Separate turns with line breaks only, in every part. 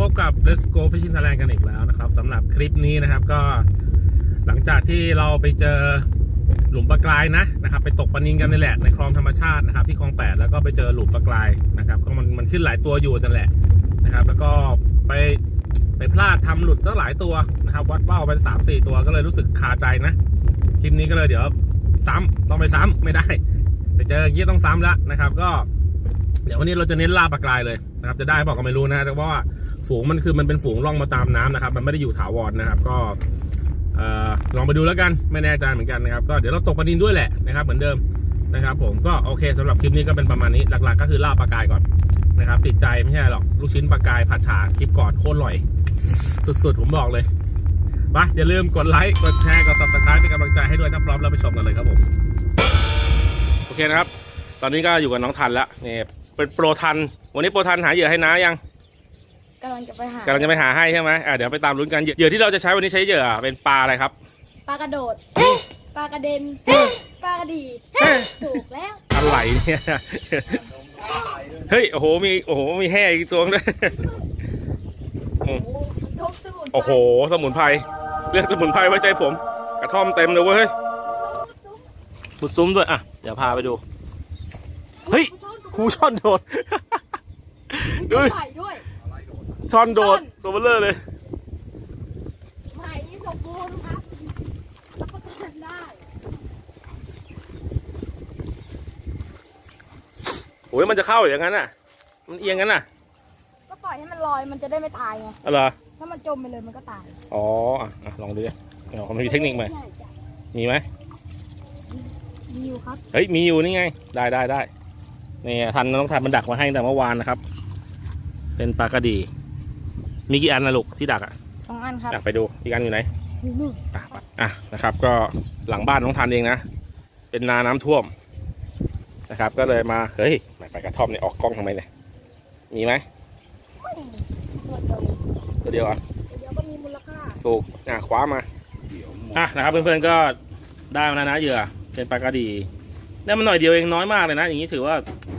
บกับ Let's Go Fishing Thailand กันอีกแล้วนะครับสำหรับคลิปนี้นะครับก็หลังจากที่เราไปเจอหลุมปลากรายนะครับไปตกปลานิลกันนี่แหละในคลองธรรมชาตินะครับที่คลอง8แล้วก็ไปเจอหลุมปลากรายนะครับก็มันขึ้นหลายตัวอยู่นั่นแหละนะครับแล้วก็ไปพลาดทำหลุดตั้งหลายตัวนะครับวัดเป้าเป็น 3-4 ตัวก็เลยรู้สึกคาใจนะคลิปนี้ก็เลยเดี๋ยวซ้ำต้องไปซ้ำไม่ได้ไปเจออย่างนี้ต้องซ้ำแล้วนะครับก็เดี๋ยววันนี้เราจะเน้นล่าปลากรายเลยนะครับจะได้บอกก็ไม่รู้นะแต่ว่าฝูงมันเป็นฝูงล่องมาตามน้ำนะครับมันไม่ได้อยู่ถาวรนะครับก็ลองไปดูแล้วกันไม่แน่ใจเหมือนกันนะครับก็เดี๋ยวเราตกปลานิลด้วยแหละนะครับเหมือนเดิมนะครับผมก็โอเคสำหรับคลิปนี้ก็เป็นประมาณนี้หลักๆก็คือล่าปลากรายก่อนนะครับติดใจไม่ใช่หรอกลูกชิ้นปลากรายผัดฉ่าคลิปก่อนโคตรอร่อยสุดๆผมบอกเลยไปอย่าลืมกดไลค์กดแชร์กด Subscribe เป็นกำลังใจให้ด้วยถ้าพร้อมแล้วไปชมกันเลยครับผมโอเคนะครับตอนนี้ก็อยู่กับน้องทันแล้วนี่เป็นโปรทันวันนี้โปรทันหาเหยื่อให้น้ายัง
กำลังจะไปหา
ให้ใช่ไหมเดี๋ยวไปตามลุ้นกันเหยื่อที่เราจะใช้วันนี้ใช้เหยื่อเป็นปลาอะไรครับ
ปลากระโดดปลากระเด็นปลากระดีถูกแล้ว
อะไรเนี่ยเฮ้ยโอ้โหมีแห่อีกตัวนึงด้วยโอ้โหสมุนไพรเรียกสมุนไพรไว้ใจผมกระท่อมเต็มเลยเว้ยมุดซุ้มด้วยอ่ะเดี๋ยวพาไปดูเฮ้ยหูช่อนโดดด้วยช่อนโดดตัวเบลเลอร์เลย
ใหม่สมบูรณ์ครับรับประกันได้
โอ้ยมันจะเข้าอย่างนั้นอ่ะมันเอียงงั้นน่ะ
ก็ปล่อยให้มันลอยมันจะได้ไม่ตายไง
อะไร
ถ้ามันจมไปเลยมันก็ตาย
อ๋อลองดูดิมันมีเทคนิคไหมมีไหม
มีอยู่ครับ
เฮ้ยมีอยู่นี่ไงได้นี่ทันน้องทันมันดักมาให้แต่เมื่อวานนะครับเป็นปลากระดีมีกี่อันนะลูกที่ดักอ่ะ
2 อันครับ
อยากไปดูอีกอันอยู่ไหนนะครับก็หลังบ้านน้องทันเองนะเป็นนาน้ำท่วมนะครับก็เลยมาเฮ้ยไปกระท่อมเนี่ยออกกล้องทำไมเนี่ยมีไหมตัวเดียวอ่ะ
เดี๋ยวก็มีมูลค่า
ถูกคว้ามานะครับเพื่อนๆก็ได้มาแล้วนะเหยื่อเป็นปลากระดีได้มาหน่อยเดียวเองน้อยมากเลยนะอย่างนี้ถือว่า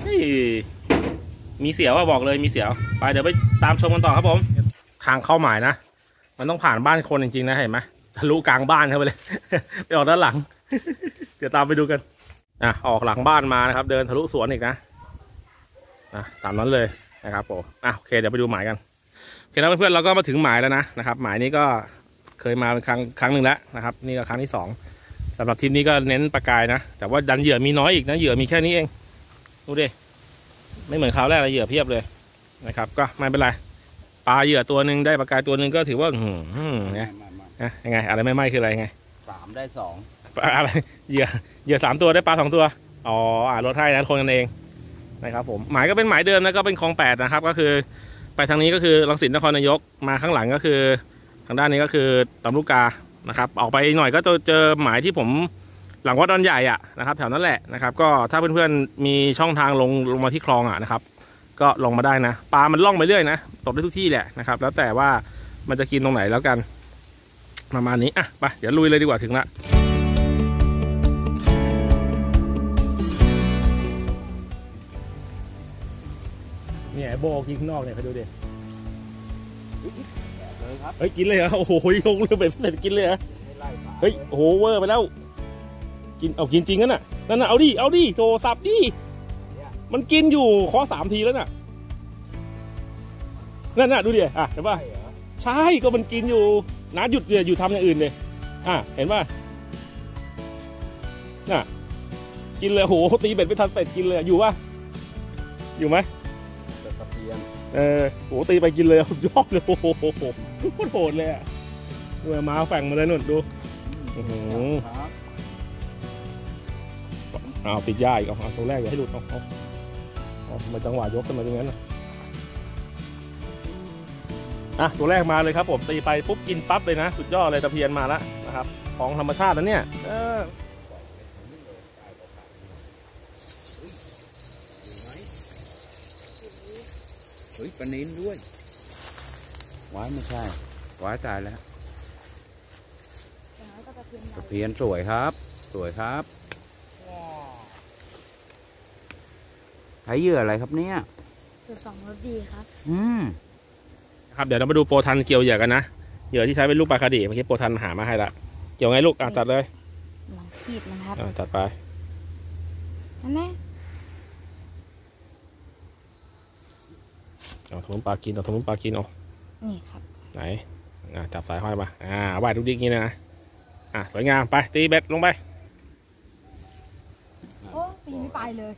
มีเสียวว่าบอกเลยมีเสียวไปเดี๋ยวไปตามชมกันต่อครับผมทางเข้าหมายนะมันต้องผ่านบ้านคนจริงๆนะเห็นไหมทะลุกลางบ้านเข้าไปเลย ไปออกด้านหลัง เดี๋ยวตามไปดูกันออกหลังบ้านมานะครับเดินทะลุสวนอีกนะตามนั้นเลยนะครับผมโอเคเดี๋ยวไปดูหมายกันโอเคแล้วเพื่อนๆเราก็มาถึงหมายแล้วนะครับหมายนี้ก็เคยมาเป็นครั้งหนึ่งแล้วนะครับนี่ก็ครั้งที่2สำหรับทีมนี้ก็เน้นปลากรายนะแต่ว่าดันเหยื่อมีน้อยอีกนะเหยื่อมีแค่นี้เองดูดิไม่เหมือนคราวแรกเลยเหยื่อเพียบเลยนะครับก็ไม่เป็นไรปลาเหยื่อตัวหนึ่งได้ปลากรายตัวหนึ่งก็ถือว่ายังไงอะไรไม่คืออะไรไง
3ได้2
อะไรเหยื่อ3ตัวได้ปลา2ตัวลดให้นะคนกันเองนะครับผมหมายก็เป็นหมายเดิมนะก็เป็นคลอง8นะครับก็คือไปทางนี้ก็คือรังสิตนครนายกมาข้างหลังก็คือทางด้านนี้ก็คือลำลูกกานะครับออกไปหน่อยก็จะเจอหมายที่ผมหลังวัดดอนใหญ่นะครับแถวนั้นแหละนะครับก็ถ้าเพื่อนๆมีช่องทางลงมาที่คลองนะครับก็ลงมาได้นะปลามันล่องไปเรื่อยนะตกได้ทุกที่แหละนะครับแล้วแต่ว่ามันจะกินตรงไหนแล้วกันประมาณนี้ไปเดี๋ยวลุยเลยดีกว่าถึงละเนี่ยโบกินข้างนอกเนี่ยไปดูดิเฮ้ยกินเลยเหรอโอ้โหยกเรือเป็ดกินเลยเหรอเฮ้ยโอ้โหเวอร์ไปแล้วกินจริงนั่นน่ะเอาดิโทรศัพท์ดิมันกินอยู่ขอ3 ทีแล้วน่ะนั่นดูดิเห็นป่ะใช่ก็มันกินอยู่น้าหยุดเลยอยู่ทำอย่างอื่นเลยเห็นป่ะกินเลยโหตีเบ็ดไม่ทันเป็ดกินเลยอยู่ป่ะอยู่ไหมโหตีไปกินเลยยอดเลยโอ้โหโคตรโหดเลยมาแฝงมาเลยนุ่นดูติดย่าอีกตัวแรกอย่าให้หลุดมาจังหวะยกขึ้นมาตรงนั้นตัวแรกมาเลยครับผมตีไปปุ๊บกินปั๊บเลยนะสุดยอดเลยตะเพียนมาแล้วนะครับของธรรมชาติแล้วเนี่ย
ปลานิลด้วยว้ายไม่ใช่ว้ายตายแล้วตะเพียนสวยครับใช้เหยื่ออะไรครับเนี่ย
2 รสดีครับ
ครับเดี๋ยวเรามาดูโปรทันเกี่ยวเหยื่อกันนะเหยื่อที่ใช้เป็นลูกปลาคาดีเมื่อกี้โปรทันหามาให้ละเกี่ยวไงลูกจัดเลย
หลังขีดนะครับ
จัดไป
นั่นแหละ
เอาถุงปลากินเอาถุงปลากินเอา
นี่ครับ
ไหนจับสายห้อยมาว่ายทุกดิ๊กนี้นะสวยงามไปตีเบ็ดลงไป
โอ้ตีไม่ไปเลย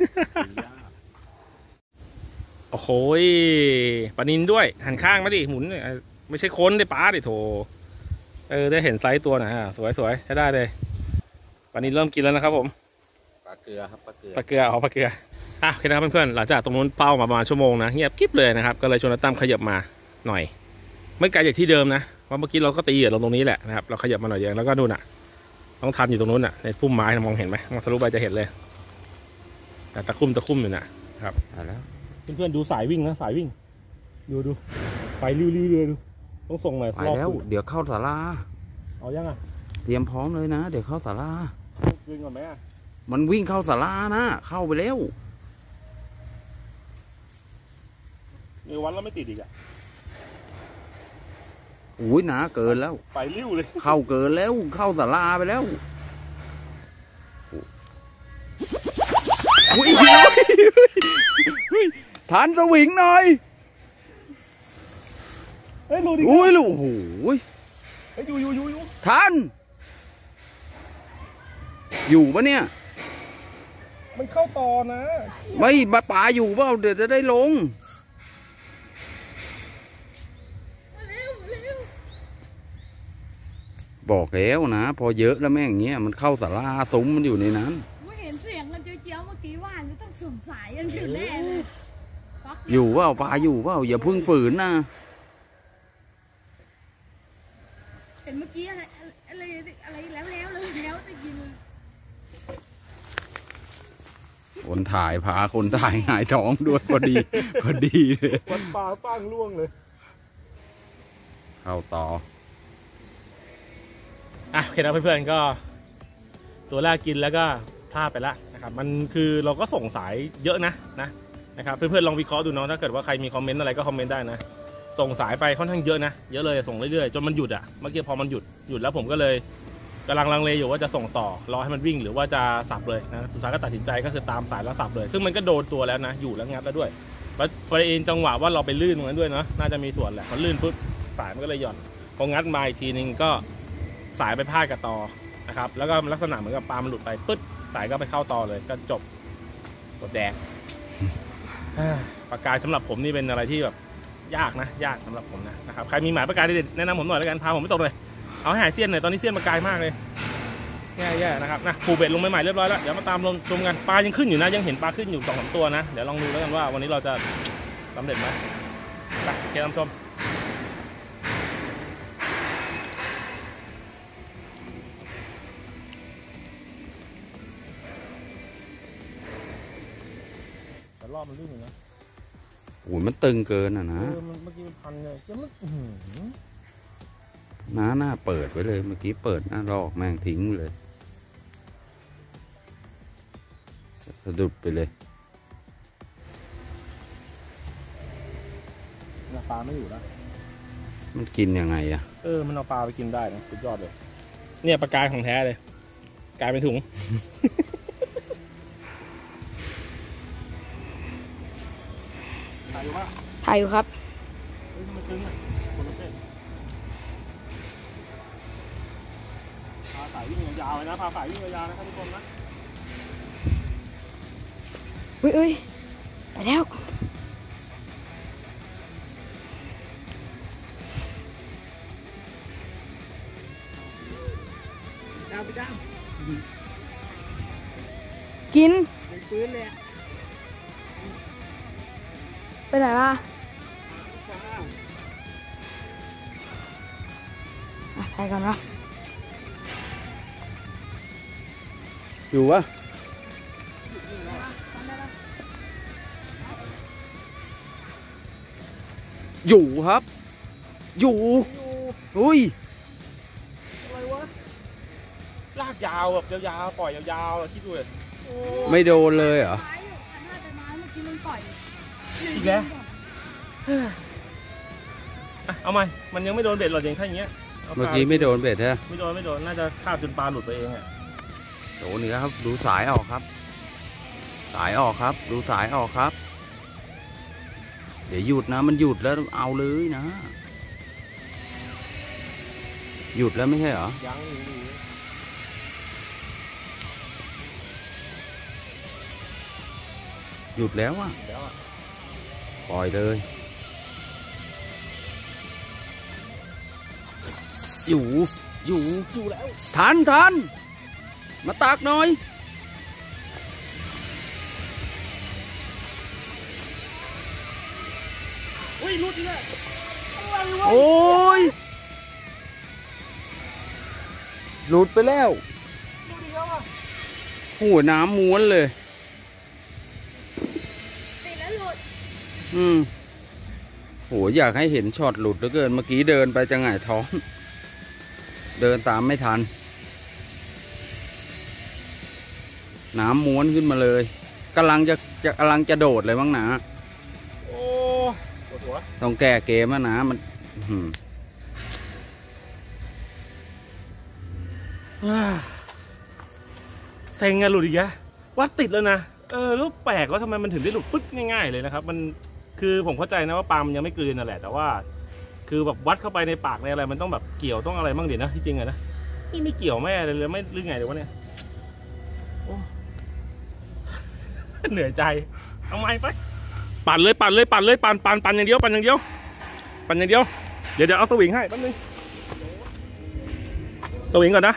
โอ้โหปลานินด้วยหันข้างมาดิหมุนไม่ใช่ค้นได้ปลาดิโถได้เห็นไซส์ตัวนะสวยใช้ได้เลยปลานินเริ่มกินแล้วนะครับผม
ปลาเกลือครับปลาเกลือ
ปลาเกลือโอเคนะครับเพื่อนๆหลังจากตรงนู้นเป้ามาประมาณชั่วโมงนะเงียบกิ๊บเลยนะครับก็เลยชวนตั้มขยับมาหน่อยไม่ไกลจากที่เดิมนะเพราะเมื่อกี้เราก็ตีเหยื่อลงตรงนี้แหละนะครับเราขยับมาหน่อยเดียวแล้วก็ดูน่ะต้องทันอยู่ตรงนู้นน่ะในพุ่มไม้มองเห็นไหมมองทะลุไปจะเห็นเลยแต่ตะคุ่มอยู่นะครับ
แล้ว
เพื่อนๆดูสายวิ่งนะสายวิ่งดูไปริ้วเลยดูต้องส่งหน่อย
ไปแล้วเดี๋ยวเข้าศาลา
เอายัง
เตรียมพร้อมเลยนะเดี๋ยวเข้าศาลา
วิ่งก่อนไหม
มันวิ่งเข้าศาลานะเข้าไปแล้ว
วันแล้วไม่ติดอีก
อุ้ยหนาเกินแล้ว
ไปริ้วเลย
เข้าเกินแล้วเข้าศาลาไปแล้วอุ้ยทันสวิงหน่อยอุ้ยลูกโอ้ย
อยู่
ทันอยู่ปะเนี่ย
มันเข้าต่อนะ
ไม่มาป่าอยู่เปล่าเดี๋ยวจะได้ลงบอกแล้วนะพอเยอะแล้วแม่งเงี้ยมันเข้าศาลาซุ้มมันอยู่ในนั้น
ไม่เห็นเสียงกันเจียวเมื่อกี้ว่าจะต้องสงสัยกันอยู่แน่เลย
อยู่เปล่าปลาอยู่เปล่าอย่าพึ่งฝืนนะ
เห็นเมื่อกี้อะไรแล้วจะกิน
คนถ่ายพาคนถ่ายหงายท้องด้วยพอดีเลย
วันปลาตั้งล่วงเลย
เข้าต่อ
โอเคนะเพื่อนๆก็ตัวแรกกินแล้วก็พลาดไปแล้วนะครับมันคือเราก็ส่งสายเยอะนะครับเพื่อนๆลองวิเคราะห์ดูเนาะถ้าเกิดว่าใครมีคอมเมนต์อะไรก็คอมเมนต์ได้นะส่งสายไปค่อนข้างเยอะนะเยอะเลยส่งเรื่อยๆจนมันหยุดเมื่อกี้พอมันหยุดแล้วผมก็เลยกำลังลังเลอยู่ว่าจะส่งต่อรอให้มันวิ่งหรือว่าจะสับเลยนะสุดท้ายก็ตัดสินใจก็คือตามสายแล้วสับเลยซึ่งมันก็โดนตัวแล้วนะอยู่แล้วงัดแล้วด้วยประเด็นจังหวะว่าเราไปลื่นตรงนั้นด้วยเนาะน่าจะมีส่วนแหละพอลื่นปุ๊บสายมันก็เลยหย่อนพองัดมาอีกทีนึงก็สายไปพาดกับต่อนะครับแล้วก็ลักษณะเหมือนกับปลามันหลุดไปปึ๊ดสายก็ไปเข้าต่อเลยก็จบกดแดงปากกาสำหรับผมนี่เป็นอะไรที่แบบยากสำหรับผมนะครับใครมีหมายปากกาเด็ดแนะนำผมหน่อยแล้วกันพาผมไม่ตกเลยเอาให้หายเสี้ยนหน่อยตอนนี้เสี้ยนปากกามากเลยแย่นะครับนะปูเบ็ดลงใหม่ๆเรียบร้อยแล้วเดี๋ยวมาตามชมกันปลายังขึ้นอยู่นะยังเห็นปลาขึ้นอยู่2-3ตัวนะเดี๋ยวลองดูแล้วกันว่าวันนี้เราจะสำเร็จไหมไปเชิญชมรอบมันลื่นอยู่นะ
โอ้ยมันตึงเกินนะ
เมื่อกี้มันพันเลยจะมัน
หน้าเปิดไว้เลยเมื่อกี้เปิดหน้าลอกแม่งทิ้งเลยสะดุดไปเลย
ปลาไม่อยู่แล้ว
มันกินยังไง
มันเอาปลาไปกินได้นะสุดยอดเลยเนี่ยปลากายของแท้เลยกลายเป็นถุง
ถ่ายอยู่ครับ
พาสายวิ่งยาวเลยนะพาสายวิ่งยาวนะครับทุกคนนะ
อุ้ยไปแล้วดาวไปดาวกินปืนเลยไปไหนวะไปก่อนวะ
อยู่วะอยู่ครับอยู่อุ้ย
อะไรวะลากยาวแบบยาวๆปล่อยยาวๆคิดดูเลย
ไม่โดนเลยเหรอ
อีกแล้ว
เอาใหม่มันยังไม่โดนเบ็ดหรอกอย่างแค่อย่างเงี้ย
เมื่อกี้ไม่โดนเบ็ดฮะ
ไม่โดนน่าจะคาบจนปลาหลุดไปเองอ่ะ
โดนนี่ครับดูสายออกครับสายออกครับดูสายออกครับเดี๋ยวหยุดนะมันหยุดแล้วเอาเลยนะหยุดแล้วไม่ใช่เหรอ
ยัง
หยุดแล้วอ่ะปล่อยเลยอยู่แล้วทันมาตักหน่อย
เฮ้ยหลุดอีกแล้ว
โอ้ยหลุดไปแล้วโอ้น้ำม้วนเลย
ติดแล้วหลุด
โหอยากให้เห็นช็อตหลุดเหลือเกินเมื่อกี้เดินไปจะหงายท้องเดินตามไม่ทันน้ำม้วนขึ้นมาเลยกำลังจะโดดเลยมั้งนะ
โอ้ปวดหัว
ต้องแก้เกมแล้วนะมัน
เซ็งอะหลุดอีกแล้ววัดติดแล้วนะแล้วแปลกว่าทำไมมันถึงได้หลุดปึ๊กง่ายๆเลยนะครับมันคือผมเข้าใจนะว่าปลามันยังไม่กลืนนั่นแหละแต่ว่าคือแบบวัดเข้าไปในปากในอะไรมันต้องแบบเกี่ยวต้องอะไรบ้างเดี๋ยวนะที่จริงอะนะนี่ไม่เกี่ยวแม่เลยไม่หรือไงเดี๋ยววะเนี่ยเหนื่อยใจเอาไม้ไปปั่นเลยปั่นอย่างเดียวปั่นอย่างเดียวเดี๋ยวเอาสวิงให้แป๊บนึงสวิงก่อนนะ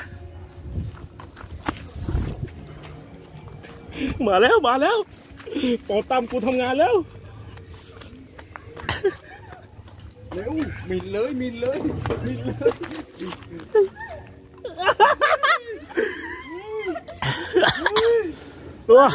มาแล้วปอตามกูทำงานแล้ว
เร็วมินเลย
ตัว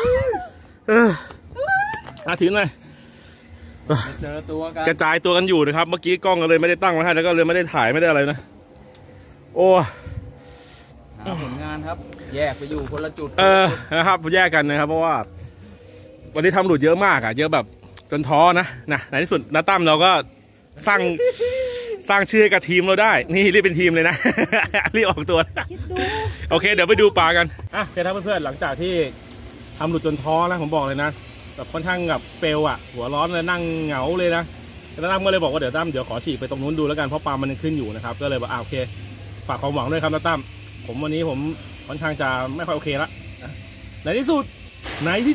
ถือหน่อย
เจอตัวกัน
กระจายตัวกันอยู่นะครับเมื่อกี้กล้องก็เลยไม่ได้ตั้งไว้ให้แล้วก็เลยไม่ได้ถ่ายไม่ได้อะไรนะโอ้
ผลงานครับแยกไปอยู่คนละจุด
นะครับแยกกันนะครับเพราะว่าวันนี้ทำหลุดเยอะมากอ่ะเยอะแบบจนท้อนะในที่สุดน้าตั้มเราก็สร้างชื่อกับทีมเราได้นี่รีบเป็นทีมเลยนะรีบออกตัวโอเคเดี๋ยวไปดูปลากันโอเคครับเพื่อนๆหลังจากที่ทำหลุดจนท้อนะผมบอกเลยนะแบบค่อนข้างแบบเฟลอ่ะหัวร้อนเลยนั่งเหงาเลยนะแล้วตั้มก็เลยบอกว่าเดี๋ยวขอฉีกไปตรงนู้นดูแล้วกันเพราะปลามันขึ้นอยู่นะครับก็เลยบอกโอเคฝากความหวังด้วยครับน้าตั้มวันนี้ผมค่อนข้างจะไม่ค่อยโอเคละในที่สุดง่าย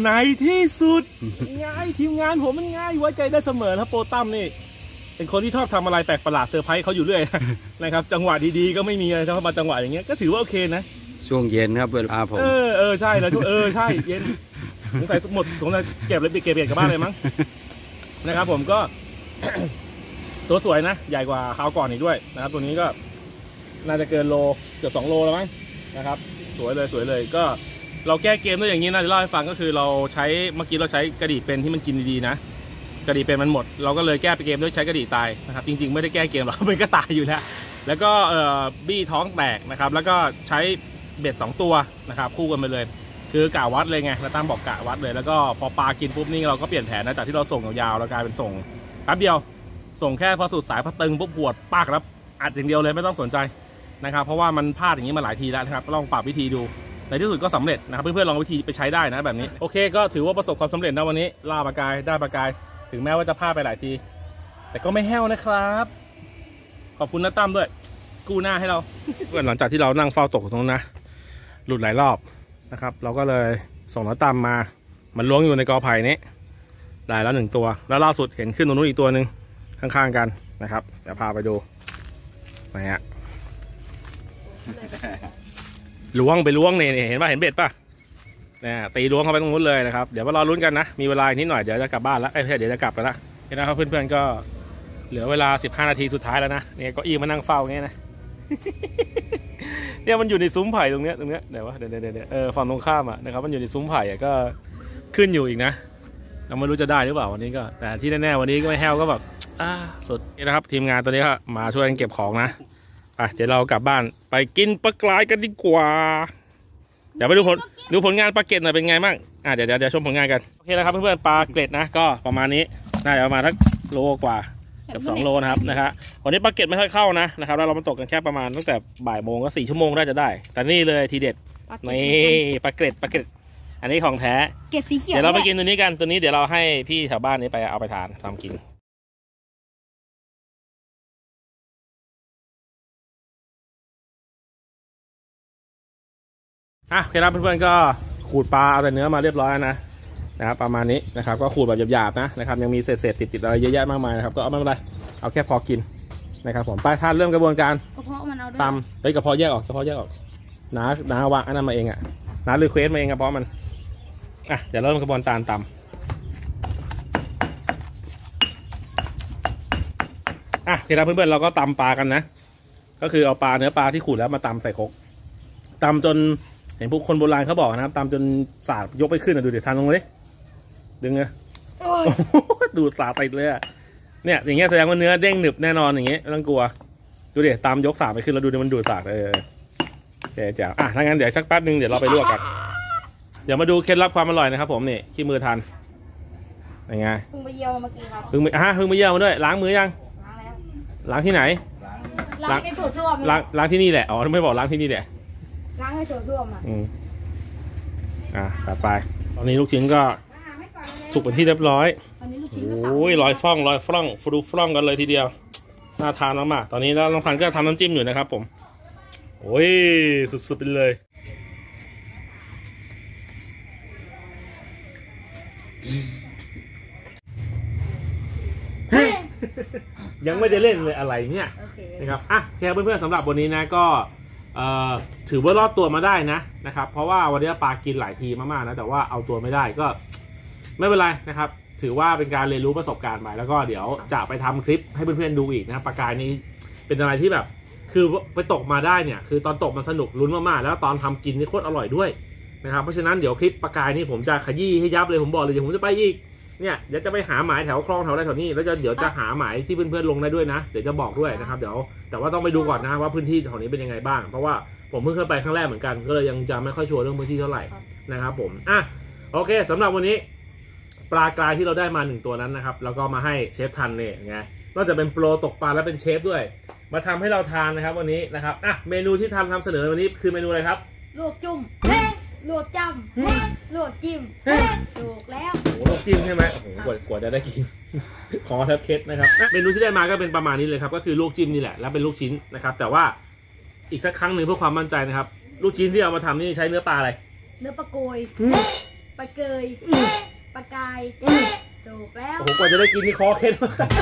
ทีมงานผมมันง่ายไว้ใจได้เสมอครับโปรตั้มนี่เป็นคนที่ชอบทำอะไรแปลกประหลาดเซอร์ไพรส์เขาอยู่เรื่อยนะครับจังหวะดีๆก็ไม่มีอะไรถ้ามาจังหวะอย่างเงี้ยก็ถือว่าโอเคนะ
ช่วงเย็นครับเวลาผม
ใช่แล้วใช่เย็นสงสัยหมดสงสัยเก็บเบ็ดกลับบ้านเลยมั้งนะครับผมก็ ตัวสวยนะใหญ่กว่าคราวก่อนอีกด้วยนะครับตัวนี้ก็น่าจะเกินโลเกือบ2 โลแล้วมั้งนะครับสวยเลยก็เราแก้เกมด้วยอย่างนี้นะเดี๋ยวเล่าให้ฟังก็คือเราใช้เมื่อกี้เราใช้กระดี่เป็นที่มันกินดีๆนะกระดี่เป็นมันหมดเราก็เลยแก้เกมด้วยใช้กระดี่ตายนะครับจริงๆไม่ได้แก้เกมหรอกมันก็ตายอยู่แล้วก็บี้ท้องแตกนะครับแล้วก็ใช้เบ็ด2 ตัวนะครับคู่กันไปเลยคือกะวัดเลยไงแล้วตั้มบอกกะวัดเลยแล้วก็พอปลากินปุ๊บนี่เราก็เปลี่ยนแผนนะจากที่เราส่งยาวๆเรากลายเป็นส่งแป๊บเดียวส่งแค่พอสุดสายพอตึงปุ๊บปวดปากแล้วอัดอย่างเดียวเลยไม่ต้องสนใจนะครับเพราะว่ามันพลาดอย่างนี้มาหลายทีแล้วนะครับลองปรับวิธีดูในที่สุดก็สำเร็จนะครับเพื่อนๆลองวิธีไปใช้ได้นะแบบนี้โอเคก็ถือว่าประสบความสำเร็จนะวันนี้ล่าปลากายได้ปลากายถึงแม้ว่าจะพลาดไปหลายทีแต่ก็ไม่แห้วนะครับขอบคุณน้าตั้มด้วยกู้หน้าให้เราเพื่อนหลังจากที่เรานั่งเฝ้าตกตรงนั้นนะหลุดหลายรอบนะครับเราก็เลยส่งน้าตั้มมามันล้วงอยู่ในกอไผ่นี้ได้แล้ว1 ตัวแล้วล่าสุดเห็นขึ้นตรงนู้นอีกตัวหนึ่งข้างๆกันนะครับเดี๋ยวพาไปดูนะฮะล้วงเนี่ยเห็นป่ะเห็นเบ็ดป่ะเนี่ยตีล้วงเข้าไปตรงนู้นเลยนะครับเดี๋ยวมารอลุ้นกันนะมีเวลาอีกนิดหน่อยเดี๋ยวจะกลับบ้านแล้วเดี๋ยวจะกลับไปแล้วนะครับเพื่อนๆก็เหลือเวลา15 นาทีสุดท้ายแล้วนะเนี่ยก็มานั่งเฝ้าเงี้ยนะเนี่ยมันอยู่ในซุ้มไผ่ตรงเนี้ยเดี๋ยววะเดี๋ยวฝั่งตรงข้ามอ่ะนะครับมันอยู่ในซุ้มไผ่ก็ขึ้นอยู่อีกนะเราไม่รู้จะได้หรือเปล่าวันนี้ก็แต่ที่แน่ๆวันนี้ก็ไม่แห้วก็แบบสุดนี่นะครับทีมงานตัวนี้ก็มาช่วยกันเก็บของนะเดี๋ยวเรากลับบ้านไปกินปลากรายกันดีกว่าเดี๋ยวไปดูผลงานปลาเกล็ดหน่อยเป็นไงบ้างเดี๋ยวชมผลงานกันโอเคแล้วครับเพื่อนๆปลาเกล็ดนะก็ประมาณนี้น่าจะประมาณทักโลกว่าเกือบ2 โลนะครับวันนี้ปลาเก็ตไม่ค่อยเข้านะครับแล้วเรามาตกกันแค่ประมาณตั้งแต่บ่ายโมงก็4 ชั่วโมงได้จะได้แต่นี่เลยทีเด็ดนี่ปลาเก็ตอันนี้ของแท้
เก็ดสีเขียว
เดี๋ยวเราไปกินตัวนี้กันตัวนี้เดี๋ยวเราให้พี่แถวบ้านนี้ไปเอาไปทานทำกินโอเคครับเพื่อนๆก็ขูดปลาเอาแต่เนื้อมาเรียบร้อยนะครับประมาณนี้นะครับก็ขูดแบบหยาบๆนะครับยังมีเศษติดอะไรเยอะแยะมากมายนะครับก็เอาไม่เป็นไรเอาแค่พอกินนะครับผมไปทานเริ่มกระบวนการ
กระเพาะมันเอาด้วย
ตำไปกระเพาะแยกออกน้าวางอันนั้นมาเองน้ารีเควสมาเองกระเพาะมันเดี๋ยวเริ่มกระบวนการตำโอเคครับเพื่อนๆเราก็ตำปลากันนะก็คือเอาเนื้อปลาที่ขูดแล้วมาตำใส่ครกตำจนเห็นพวกคนโบราณเขาบอกนะครับตำจนสากยกไปขึ้นดูเดี๋ยวทานลงเลยดึงเลยดูดสากติดเลยเนี่ยอย่างเงี้ยแสดงว่าเนื้อเด้งหนึบแน่นอนอย่างเงี้ยไม่ต้องกลัวดูเดี๋ยวตำยกสากไปขึ้นแล้วดูเดี๋ยวมันดูดสากเจ๋วถ้างั้นเดี๋ยวสักแป๊บนึงเดี๋ยวเราไปลวกกันเดี๋ยวมาดูเคล็ดลับความอร่อยนะครับผมนี่ขี้มือทันยังไง
เพิ่งไปเยี่ยมเมื่อกี้ครับ
เพิ่งไปเยี่ยมมาด้วยล้างมือยัง
ล้างแล้ว
ล้างที่ไหน
ล้างในโถส้วม
ล้างที่นี่แหละอ๋อไม่บอกล้างที่นี่แหละ
ล้างในโถส้วม
ตัดไปตอนนี้ลูกชิ้นก็สุกเป็นที่เรียบร้อยโอ้ยลอยฟ่องฟูฟ่องกันเลยทีเดียวน่าทานมากๆตอนนี้แล้วน้องพันก็ทำน้ำจิ้มอยู่นะครับผมโอ้ยสุดๆไปเลยยังไม่ได้เล่นเลยอะไรเนี่ยนะครับแค่เพื่อนๆสำหรับวันนี้นะก็ถือว่ารอดตัวมาได้นะครับเพราะว่าวันนี้ปลากินหลายทีมากๆนะแต่ว่าเอาตัวไม่ได้ก็ไม่เป็นไรนะครับถือว่าเป็นการเรียนรู้ประสบการณ์ใหม่แล้วก็เดี๋ยวจะไปทำคลิปให้เพื่อนๆดูอีกนะครับปลากายนี้เป็นอะไรที่แบบคือไปตกมาได้เนี่ยคือตอนตกมันสนุกลุ้นมากๆแล้วตอนทำกินนี่โคตรอร่อยด้วยนะครับเพราะฉะนั้นเดี๋ยวคลิปปลากายนี้ผมจะขยี้ให้ยับเลยผมบอกเลยเดี๋ยวผมจะไปอีกเนี่ยเดี๋ยวจะไปหาหมายแถวคลองแถวอะไรแถวนี้แล้วเดี๋ยวจะหาหมายที่เพื่อนๆลงได้ด้วยนะเดี๋ยวจะบอกด้วยนะครับเดี๋ยวแต่ว่าต้องไปดูก่อนนะว่าพื้นที่แถวนี้เป็นยังไงบ้างเพราะว่าผมเพิ่งเคยไปครั้งแรกเหมือนกันก็เลยยังจะไม่ค่อยชัวร์เรื่องพื้นที่เท่าไหร่นะครับผมโอเคสำหรับวันนี้ปลากรายที่เราได้มา1ตัวนั้นนะครับแล้วก็มาให้เชฟทันเนี่ยไงนอกจากเป็นโปรตกปลาแล้วเป็นเชฟด้วยมาทำให้เราทานนะครับวันนี้นะครับเมนูที่ทำเสนอวันนี้คือเมนูอะไรครับ
ลวกจุ่มลวกจำลวกจิ้มถูกแล้ว
โอ้ลวกจิ้มใช่ไหมโอ้โหกว่าจะได้กินขอแทบเคสนะครับเมนูที่ได้มาก็เป็นประมาณนี้เลยครับก็คือลวกจิ้มนี่แหละแล้วเป็นลูกชิ้นนะครับแต่ว่าอีกสักครั้งหนึ่งเพื่อความมั่นใจนะครับลูกชิ้นที่เอามาทำนี่ใช้เนื้อปลาอะไร
เนื้อปลาโกยปลาเกยปลากายถูกแล้ว
โอ้โหกว่าจะได้กินนี่คอเคล็ด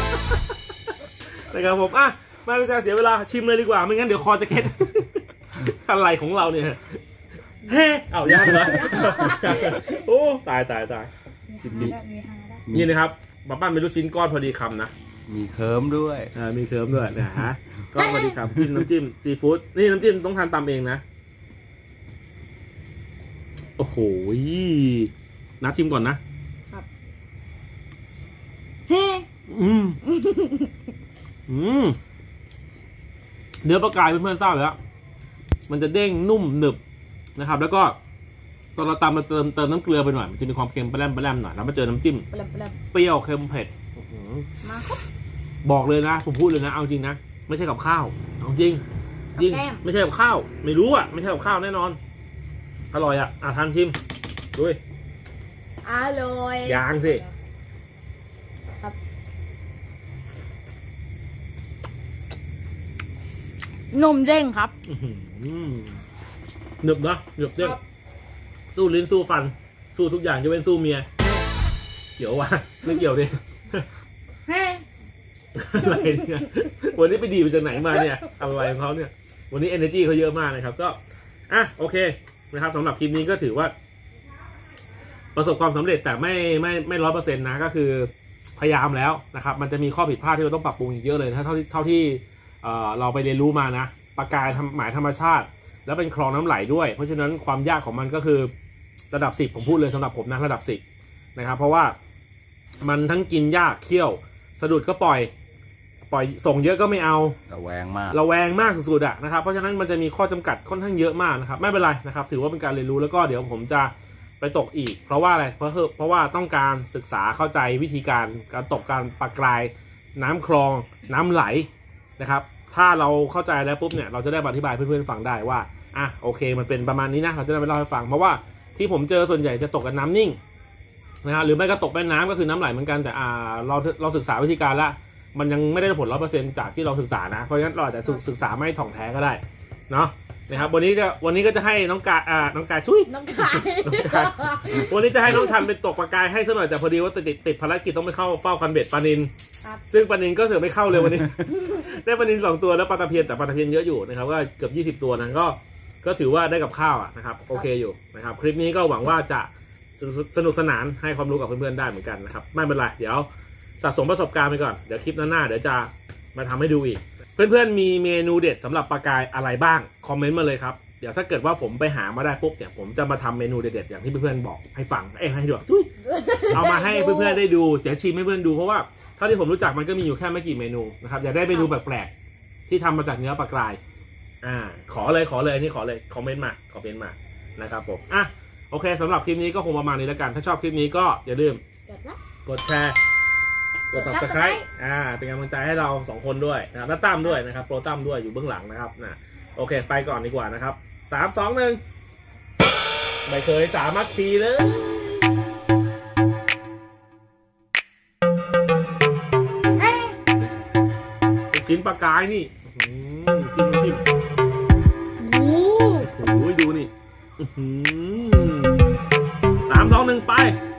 นะครับผมไม่เป็นไรเสียเวลาชิมเลยดีกว่าไม่งั้นเดี๋ยวคอจะเคล็ดอะไรของเราเนี่ยเอายากเลยโอ้ตายชิมดีนี่นะครับมาปั้นเป็นลูกชิ้นก้อนพอดีคำนะ
มีเคิร์มด้วย
มีเคิร์มด้วยนะฮะก้อนพอดีคำจิ้มน้ำจิ้มซีฟู้ดนี่น้ำจิ้มต้องทานตามเองนะโอ้โหนัดชิมก่อนนะครับเนื้อปลากายเพื่อนๆทราบแล้วมันจะเด้งนุ่มหนึบนะครับแล้วก็ตอนเราตำมาเติมน้ำเกลือไปหน่อยมันจะมีความเค็มแปร่มหน่อยแล้วมาเจอน้ำจิ้มเปรี้ยวเค็มเผ็ด
มาครับ
บอกเลยนะผมพูดเลยนะเอาจริงนะไม่ใช่กับข้าวเอาจริงไม่ใช่กับข้าวไม่รู้ไม่ใช่กับข้าวแน่นอนอร่อยทานชิมด้วย
อร่อย
ยางสิ
ครับนมเด้งครับ
หนึบนะหนึบเด้งสู้ลิ้นสู้ฟันสู้ทุกอย่างจะเป็นสู้เมียเกี่ยววะไม่เกี่ยวดิอะไรเนี่ยวันนี้ไปดีไปจากไหนมาเนี่ยอะไรของเขาเนี่ยวันนี้ energy เขาเยอะมากนะครับก็โอเคนะครับสำหรับคลิปนี้ก็ถือว่าประสบความสำเร็จแต่ไม่ 100% นะก็คือพยายามแล้วนะครับมันจะมีข้อผิดพลาดที่เราต้องปรับปรุงอีกเยอะเลยเท่าที่เราไปเรียนรู้มานะปลากายหมายธรรมชาติแล้วเป็นคลองน้ำไหลด้วยเพราะฉะนั้นความยากของมันก็คือระดับ10ผมพูดเลยสำหรับผมนะระดับ10นะครับเพราะว่ามันทั้งกินยากเคี่ยวสะดุดก็ปล่อยส่งเยอะก็ไม่เอา
ระแวงมาก
สุดๆนะครับเพราะฉะนั้นมันจะมีข้อจำกัดค่อนข้างเยอะมากนะครับไม่เป็นไรนะครับถือว่าเป็นการเรียนรู้แล้วก็เดี๋ยวผมจะไปตกอีกเพราะว่าอะไรเพราะว่าต้องการศึกษาเข้าใจวิธีการตกการปลากรายน้ำคลองน้ำไหลนะครับถ้าเราเข้าใจแล้วปุ๊บเนี่ยเราจะได้อธิบายเพื่อนๆฟังได้ว่าโอเคมันเป็นประมาณนี้นะเราจะได้ไปเล่าให้ฟังเพราะว่าที่ผมเจอส่วนใหญ่จะตกกับน้ำนิ่งนะฮะหรือไม่ก็ตกแม่น้ำก็คือน้ำไหลเหมือนกันแต่เราศึกษาวิธีการละมันยังไม่ได้ผล100%จากที่เราศึกษานะเพราะฉะนั้นเราอาจจะศึกษาไม่ถ่องแท้ก็ได้เนาะนะครับวันนี้ก็จะให้น้องกายช่วย
น้องกาย
วันนี้จะให้น้องทันไปตกปลากายให้ซะหน่อยแต่พอดีว่าติดภารกิจต้องไปเข้าเฝ้าคันเบ็ดปลานิลซึ่งปลานิลก็เสือไม่เข้าเลยวันนี้ ได้ปลานิล2 ตัวแล้วปลาตะเพียนแต่ปลาตะเพียนเยอะอยู่นะครับก็เกือบ20 ตัวนะก็ถือว่าได้กับข้าวนะครับโอเคอยู่นะครับคลิปนี้ก็หวังว่าจะสนุกสนานให้ความรู้กับเพื่อนๆได้เหมือนกันนะครับไม่เป็นไรเดี๋ยวสะสมประสบการณ์ไปก่อนเดี๋ยวคลิปหน้าเดี๋ยวจะมาทำให้ดูอีกเพื่อนๆมีเมนูเด็ดสำหรับปลากายอะไรบ้างคอมเมนต์มาเลยครับเดี๋ยวถ้าเกิดว่าผมไปหามาได้ปุ๊บเนี่ยผมจะมาทำเมนูเด็ดๆอย่างที่เพื่อนๆบอกให้ฟังให้ดูเอามาให้เพื่อนๆได้ดูเดี๋ยวชิมให้เพื่อนดูเพราะว่าเท่าที่ผมรู้จักมันก็มีอยู่แค่ไม่กี่เมนูนะครับอยากได้เมนูแปลกๆที่ทำมาจากเนื้อปลากายขอเลยนี่ขอเลยคอมเมนต์มานะครับผมโอเคสำหรับคลิปนี้ก็คงประมาณนี้แล้วกันถ้าชอบคลิปนี้ก็อย่าลืมกดแชร์กด Subscribe เป็นกำลังใจให้เรา2 คนด้วยนะครับและตั้มด้วยนะครับโปรตั้มด้วยอยู่เบื้องหลังนะครับโอเคไปก่อนดีกว่านะครับ3 2 1ไม่เคยสามัคคีเลยชิ้นปลากายนี่จิ้มโอ้โหดูนี่3 2 1ไป